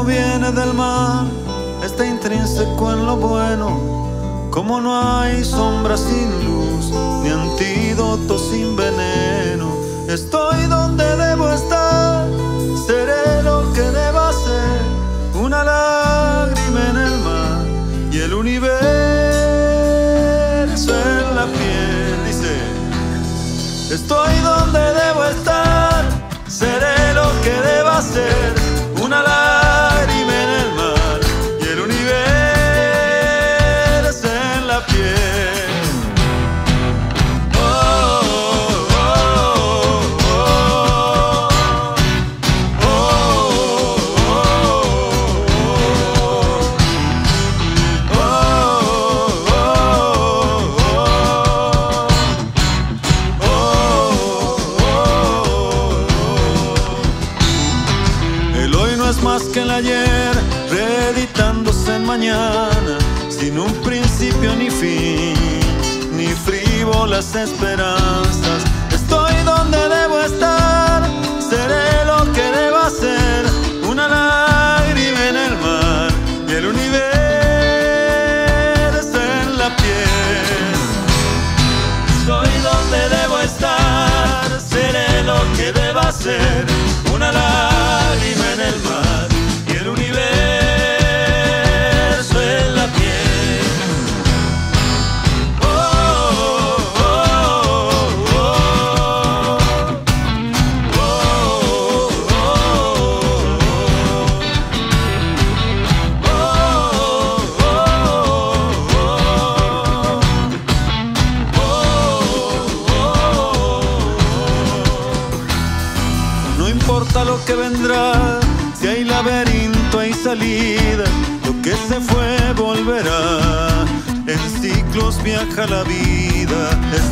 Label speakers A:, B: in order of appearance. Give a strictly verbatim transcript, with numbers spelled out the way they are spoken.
A: viene del mar está intrínseco en lo bueno, como no hay sombra sin luz, ni antídoto sin veneno. Estoy donde debo estar, seré lo que deba ser, una lágrima en el mar y el universo en la piel. Dice: estoy donde debo estar, seré lo que deba ser, una lágrima en el mar y el universo en la piel. Más que el ayer, reeditándose en mañana, sin un principio ni fin, ni frívolas esperanzas. Estoy donde debo estar, seré lo que deba ser, una lágrima en el mar y el universo en la piel. Estoy donde debo estar, seré lo que deba ser, una lágrima en el mar. No importa lo que vendrá, si hay laberinto hay salida, lo que se fue volverá, en ciclos viaja la vida.